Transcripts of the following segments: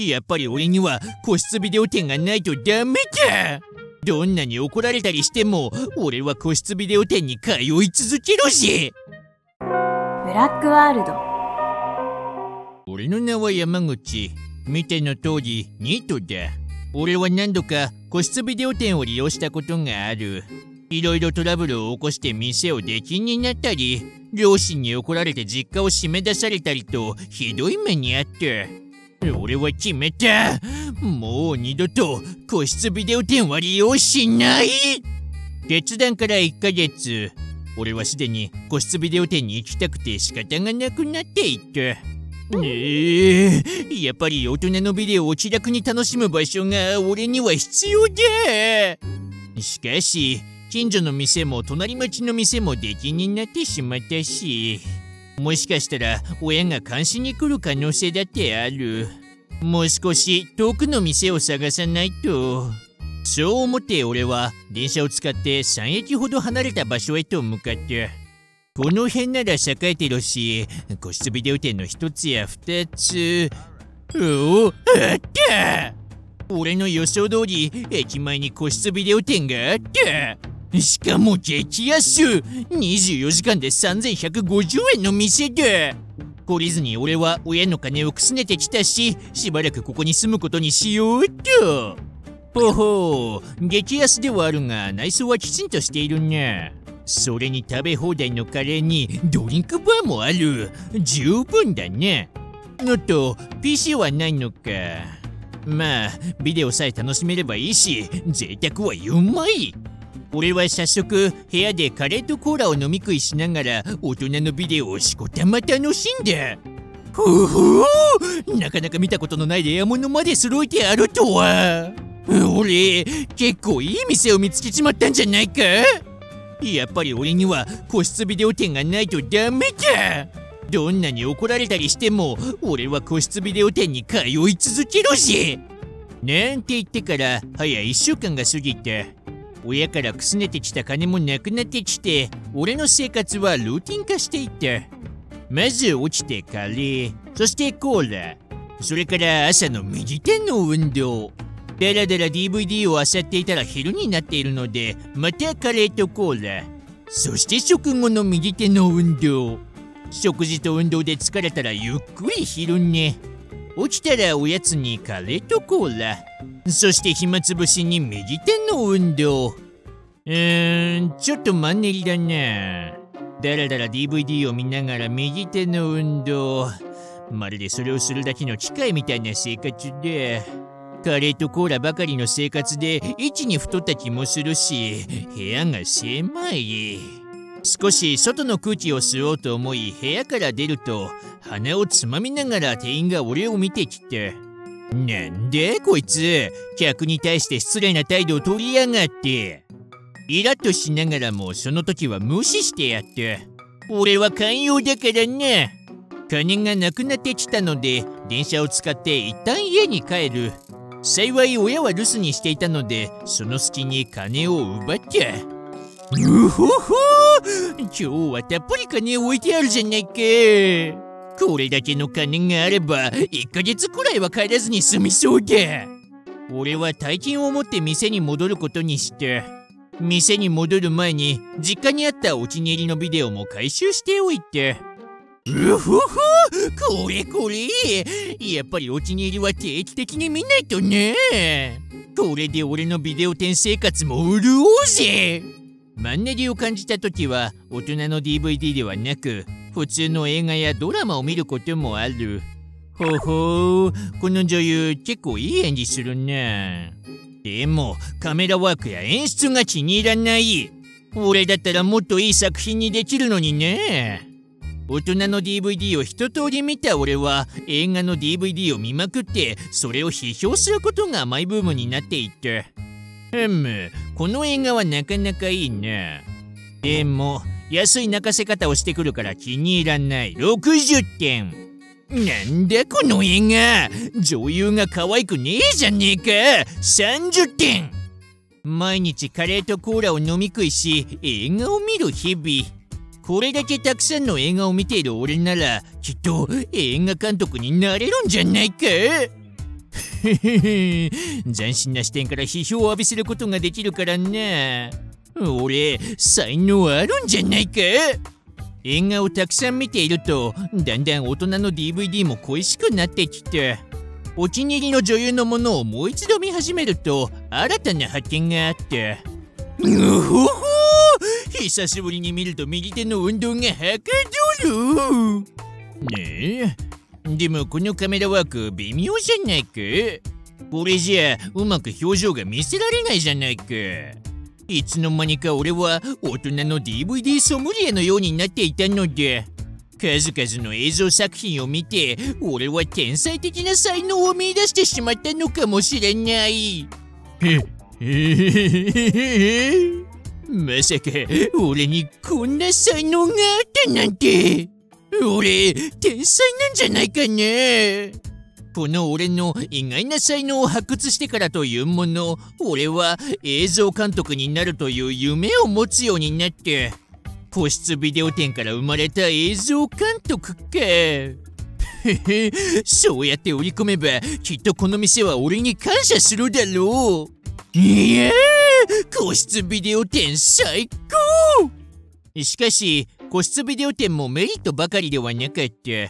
やっぱり俺には個室ビデオ店がないとダメだ。どんなに怒られたりしても俺は個室ビデオ店に通い続けるし。 ブラックワールド。 俺の名は山口。見ての通りニートだ。俺は何度か個室ビデオ店を利用したことがある。いろいろトラブルを起こして店を出禁になったり、両親に怒られて実家を締め出されたりとひどい目にあった。俺は決めた。もう二度と個室ビデオ店は利用しない。決断から1ヶ月、俺はすでに個室ビデオ店に行きたくて仕方がなくなっていた。やっぱり大人のビデオを気楽に楽しむ場所が俺には必要だ。しかし近所の店も隣町の店も出禁になってしまったし、もしかしたら親が監視に来る可能性だってある。もう少し遠くの店を探さないと。そう思って俺は電車を使って3駅ほど離れた場所へと向かった。この辺なら栄えてるし、個室ビデオ店の1つや2つ。おお、あった！俺の予想通り駅前に個室ビデオ店があった。しかも激安！ 24 時間で3150円の店だ。懲りずに俺は親の金をくすねてきたし、しばらくここに住むことにしようと。ほほう、激安ではあるが内装はきちんとしているな。それに食べ放題のカレーにドリンクバーもある。十分だね。のと PC はないのか。まあビデオさえ楽しめればいいし、贅沢はうまい。俺は早速部屋でカレーとコーラを飲み食いしながら大人のビデオをしこたま楽しんだ。ほほう、なかなか見たことのないレアものまで揃えてあるとは。俺結構いい店を見つけちまったんじゃないか。やっぱり俺には個室ビデオ店がないとダメだ。どんなに怒られたりしても俺は個室ビデオ店に通い続けるし。なんて言ってから早1週間が過ぎた。親からくすねてきた金もなくなってきて、俺の生活はルーティン化していた。まず起きてカレー、そしてコーラ、それから朝の右手の運動。だらだら DVD を漁っていたら昼になっているので、またカレーとコーラ、そして食後の右手の運動。食事と運動で疲れたらゆっくり昼寝。起きたらおやつにカレーとコーラ、そして暇つぶしに右手の運動。ちょっとマンネリだな。だらだら DVD を見ながら右手の運動。まるでそれをするだけの機械みたいな生活で。カレーとコーラばかりの生活で一に太った気もするし、部屋が狭い。少し外の空気を吸おうと思い部屋から出ると、鼻をつまみながら店員が俺を見てきた。なんでこいつ、客に対して失礼な態度を取りやがって。イラッとしながらもその時は無視してやった。俺は寛容だからな。金がなくなってきたので電車を使って一旦家に帰る。幸い親は留守にしていたので、その隙に金を奪った。うほほ、今日はたっぷり金を置いてあるじゃないか。これだけの金があれば1ヶ月くらいは帰らずに済みそうだ。俺は大金を持って店に戻ることにした。店に戻る前に実家にあったお気に入りのビデオも回収しておいて。うほほ、これこれ、やっぱりお気に入りは定期的に見ないとね。これで俺のビデオ店生活も潤うぜ。マンネリを感じた時は大人の DVD ではなく普通の映画やドラマを見ることもある。ほほう、この女優結構いい演技するな。でもカメラワークや演出が気に入らない。俺だったらもっといい作品にできるのにね。大人の DVD を一通り見た俺は映画の DVD を見まくってそれを批評することがマイブームになっていった。この映画はなかなかいいな。でも安い泣かせ方をしてくるから気に入らない。60点。なんだこの映画、女優が可愛くねえじゃねえか。30点。毎日カレーとコーラを飲み食いし映画を見る日々。これだけたくさんの映画を見ている俺ならきっと映画監督になれるんじゃないか。 斬新な視点から批評を浴びせることができるからな。俺、才能あるんじゃないか。映画をたくさん見ていると、だんだん大人の DVD も恋しくなってきた。お気に入りの女優のものをもう一度見始めると、新たな発見があった。うほほ、久しぶりに見ると右手の運動がはかどる。ねえ、でもこのカメラワーク微妙じゃないか。これじゃうまく表情が見せられないじゃないか。いつの間にか俺は大人の DVD ソムリエのようになっていたのだ。数々の映像作品を見て、俺は天才的な才能を見出してしまったのかもしれない。まさか俺にこんな才能があったなんて。俺天才なんじゃないかね。この俺の意外な才能を発掘してからというもの、俺は映像監督になるという夢を持つようになって、個室ビデオ店から生まれた映像監督か。そうやって売り込めばきっとこの店は俺に感謝するだろう。いやー、個室ビデオ店最高。しかし個室ビデオ店もメリットばかりではなかった。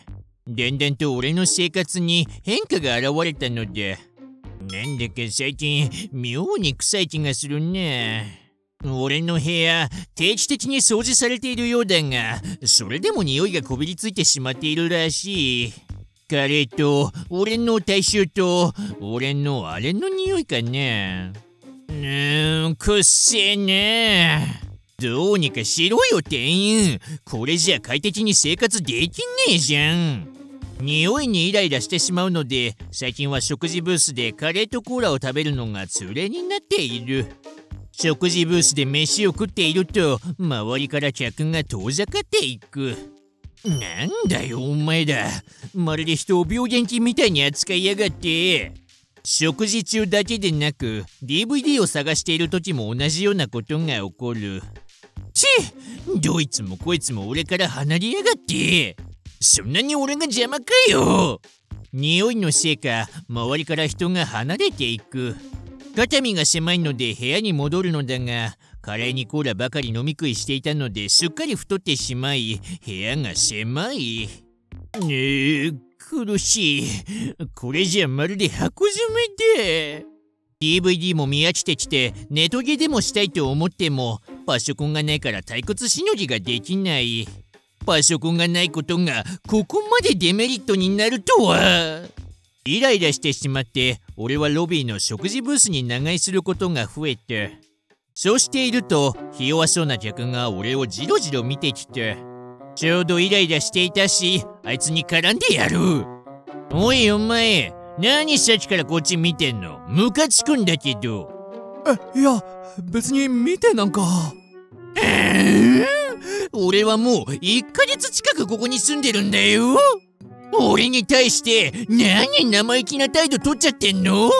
だんだんと俺の生活に変化が現れたのだ。なんだか最近妙に臭い気がするな。俺の部屋定期的に掃除されているようだが、それでも匂いがこびりついてしまっているらしい。カレーと俺の体臭と俺のあれの匂いかな。くっせえな。どうにかしろよ店員。これじゃ快適に生活できねえじゃん。匂いにイライラしてしまうので、最近は食事ブースでカレーとコーラを食べるのが通例になっている。食事ブースで飯を食っていると、周りから客が遠ざかっていく。なんだよお前ら。まるで人を病原菌みたいに扱いやがって。食事中だけでなく DVD を探している時も同じようなことが起こる。どいつもこいつも俺から離れやがって。そんなに俺が邪魔かよ。匂いのせいか周りから人が離れていく。肩身が狭いので部屋に戻るのだが、カレーにコーラばかり飲み食いしていたのですっかり太ってしまい、部屋が狭い。苦しい。これじゃまるで箱詰めで。DVD も見飽きてきてネトゲでもしたいと思ってもパソコンがないから退屈しのぎができない。パソコンがないことがここまでデメリットになるとは。イライラしてしまって俺はロビーの食事ブースに長居することが増えた。そうしているとひ弱そうな客が俺をじろじろ見てきた。ちょうどイライラしていたし、あいつに絡んでやる。おいお前、何さっきからこっち見てんの？ムカつくんだけど。 いや、別に見てなんか。 俺はもう1ヶ月近くここに住んでるんだよ。俺に対して何生意気な態度取っちゃってんの？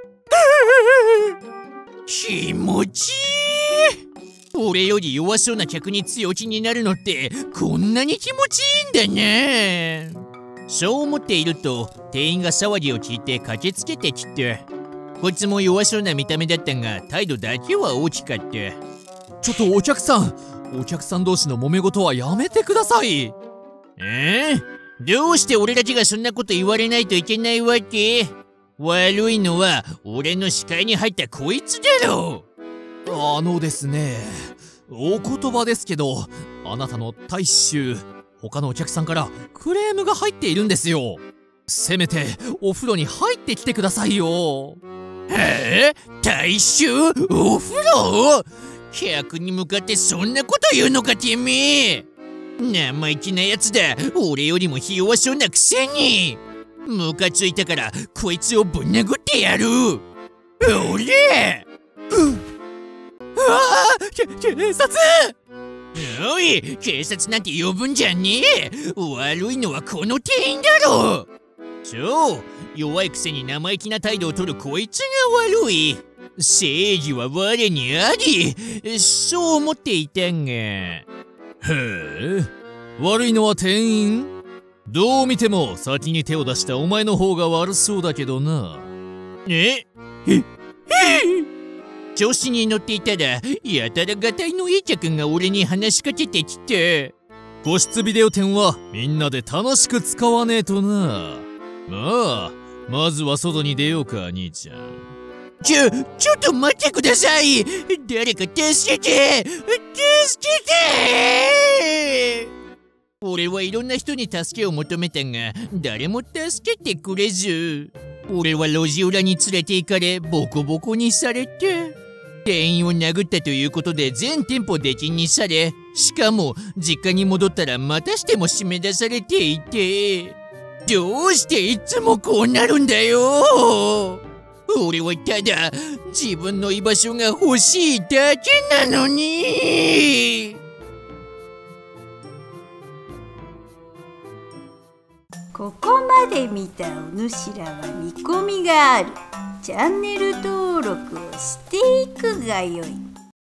気持ちいい。俺より弱そうな客に強気になるのってこんなに気持ちいいんだね。そう思っていると店員が騒ぎを聞いて駆けつけてきて、こいつも弱そうな見た目だったが態度だけは大きかった。 ちょっとお客さん同士の揉め事はやめてください。 どうして俺たちがそんなこと言われないといけないわけ？悪いのは俺の視界に入ったこいつだろう。 ですね、お言葉ですけど、あなたの体臭、他のお客さんからクレームが入っているんですよ。せめてお風呂に入ってきてくださいよ。 体臭？お風呂？客に向かってそんなこと言うのかてめえ。生意気なやつだ。俺よりもひ弱そうなくせに。ムカついたからこいつをぶん殴ってやる。おりゃ！ 警察！ おい、警察なんて呼ぶんじゃねえ。悪いのはこの店員だろ。そう、弱いくせに生意気な態度を取るこいつが悪い。正義は我にあり。そう思っていたが。 悪いのは店員？どう見ても先に手を出したお前の方が悪そうだけどな。 調子に乗っていたら、やたらがたいのいい客が俺に話しかけてきて。 個室ビデオ店はみんなで楽しく使わねえとな。まずは外に出ようか、兄ちゃん。 ちょっと待ってください。誰か助けて。俺はいろんな人に助けを求めたが、誰も助けてくれず。俺は路地裏に連れて行かれ、ボコボコにされて。店員を殴ったということで全店舗出禁にされ、しかも実家に戻ったらまたしても締め出されていて。どうしていつもこうなるんだよ。俺はただ自分の居場所が欲しいだけなのに。 ここまで見たお主らは見込みがある。チャンネル登録をしていくがよい。